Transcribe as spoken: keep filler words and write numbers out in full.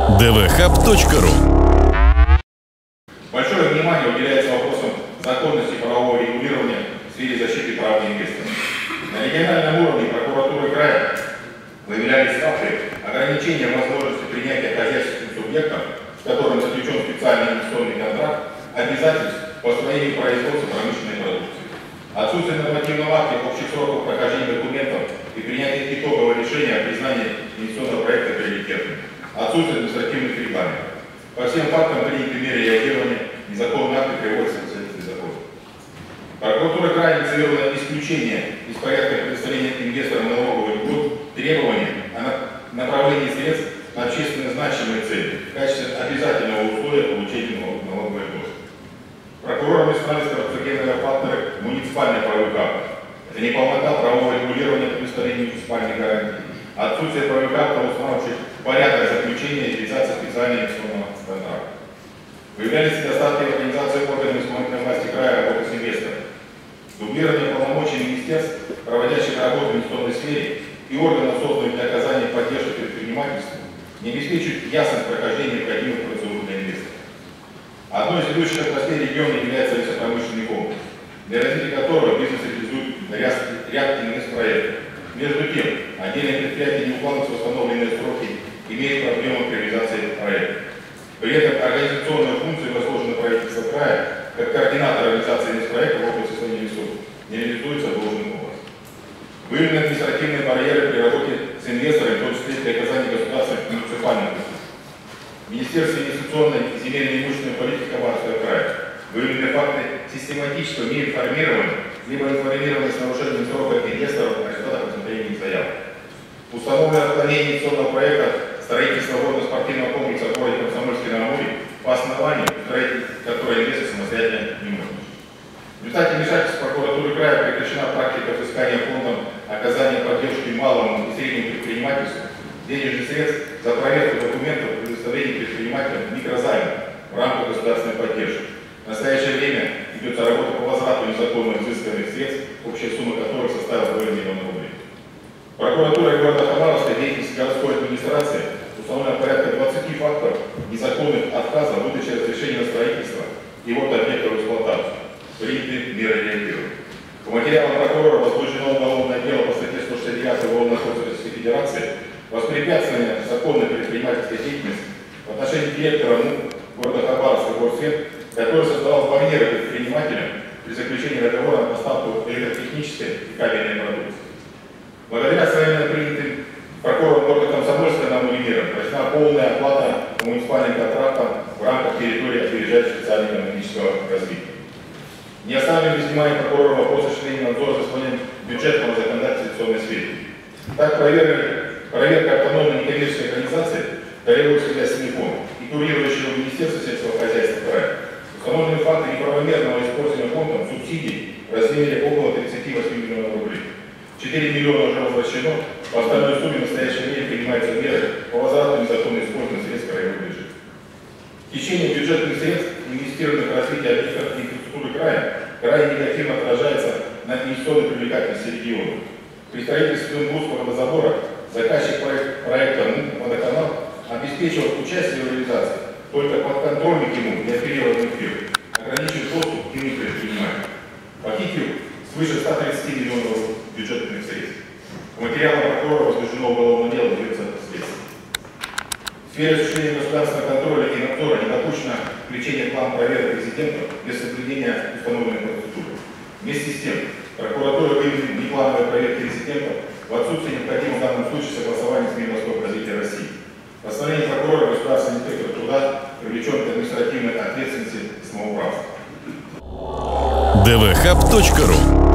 дэ вэ хаб точка ру. Большое внимание уделяется вопросам законности правового регулирования в сфере защиты прав инвесторов. На региональном уровне прокуратуры края выявлялись факты ограничения возможности принятия хозяйственным субъектом, с которым заключен специальный инвестиционный контракт, обязательств по освоению производства промышленной продукции. Отсутствие нормативного акта общих сроков прохождения документов и принятия итогового решения о признании инвестиционного проекта приоритетным. Отсутствие административных регламентов. По всем фактам приняты меры реагирования, незаконные акты приводятся в соответствии закона. Прокуратура края инициировала исключение из порядка предоставления инвесторам налоговых льгот требования о направлении средств на общественно значимые цели в качестве обязательного условия получения налоговой льготы. Прокурором установили стратегические факторы муниципальных правовых актов. Это неполнота правового регулирования предоставления муниципальных гарантий, отсутствие правовых актов, устанавливающих порядок заключения и реализации специального инвестиционного контракта. Выявлялись недостатки в организации органов исполнительной власти края работы с инвесторами. Дублирование полномочий министерств, проводящих работу в инвестиционной сфере, и органов, созданных для оказания поддержки предпринимательству, не обеспечивают ясность прохождения необходимых процедур для инвесторов. Одной из ведущих отраслей региона является лесопромышленный комплекс, для развития которого бизнес реализует ряд, ряд инвестпроектов. Между тем, отдельные предприятия не укладываются в установленные сроки, имеют проблемы при реализации проекта. При этом организационные функции возложенные правительства края, как координатор реализации инвестпроекта в области своих ресурсов, не реализуются должным образом. Выявлены административные барьеры при работе с инвесторами, в том числе при оказании государственных и муниципальных услуг. Министерство инвестиционной и земельной имущественной политики Хабаровского края выявлены факты систематического неинформирования либо информирования с нарушением срока инвесторов о результатах рассмотрения их заявок. Установлено отклонение инвестиционного проекта строительства водно-спортивного комплекса в городе Комсомольске-на-Амуре по основанию, которое инвестор самостоятельно не может. В результате вмешательства прокуратуры края прекращена практика взыскания фондом оказания поддержки малому и среднему предпринимательству денежных средств за проверку документов предоставления предпринимателям микрозаймов в рамках государственной поддержки. В настоящее время ведется работа по возврату незаконно взысканных средств, общая сумма которых составила два миллиона рублей. Прокуратура города Хабаровска, деятельность городской администрации установлено порядка двадцати фактов незаконных отказов в выдаче разрешения на строительство и вот объектов в эксплуатацию. Приняты меры реагирования. По материалам прокурора возбуждено уголовное дело по статье сто шестьдесят девять Уголовного кодекса Российской Федерации воспрепятствование законной предпринимательской деятельности в отношении директора города Хабаровска горсвет, который создавал барьеры предпринимателям при заключении договора на поставку электротехнической и кабельной продукции. Благодаря своим принятым прокурором города Комсомольска на мерам прошла полная оплата по муниципальным контрактам в рамках территории опережающего социально-экономического развития. Не оставлен без внимания прокурора вопрос осуществления надзора за исполнением бюджетного законодательства в инвестиционной сфере. Так, проверка, проверка автономной некоммерческой организации Королевской государственной фонда и курирующего Министерства сельского хозяйства края установлены факты неправомерного использования фондом субсидий в размере около тридцати восьми миллионов рублей. четыре миллиона уже возвращено, по остальной сумме в настоящее время принимаются меры по возврату незаконно использованных средств краевого бюджета. Хищение бюджетных средств, инвестированных в развитие объектов инфраструктуры края, крайне негативно отражается на инвестиционной привлекательности региона. При строительстве Тунбургского водозабора заказчик проект, проекта «Водоканал» обеспечивал участие в реализации только подконтрольных ему и аффилированных фирм, ограничив доступ к иным предпринимателям. Похитил свыше ста тридцати миллионов бюджетных средств. По материалам прокурора возбуждено уголовное дело, ведется следствие. В сфере осуществления государственного контроля и надзора не допущено включение в план проверок резидентов без соблюдения установленной процедуры. Вместе с тем, прокуратура выявила неплановые проверки резидентов в отсутствии необходимого в данном случае согласования с Минвосток развития России. Постановление прокурора государственного инспектора труда привлечен к административной ответственности самоуправства. дэ вэ хаб точка ру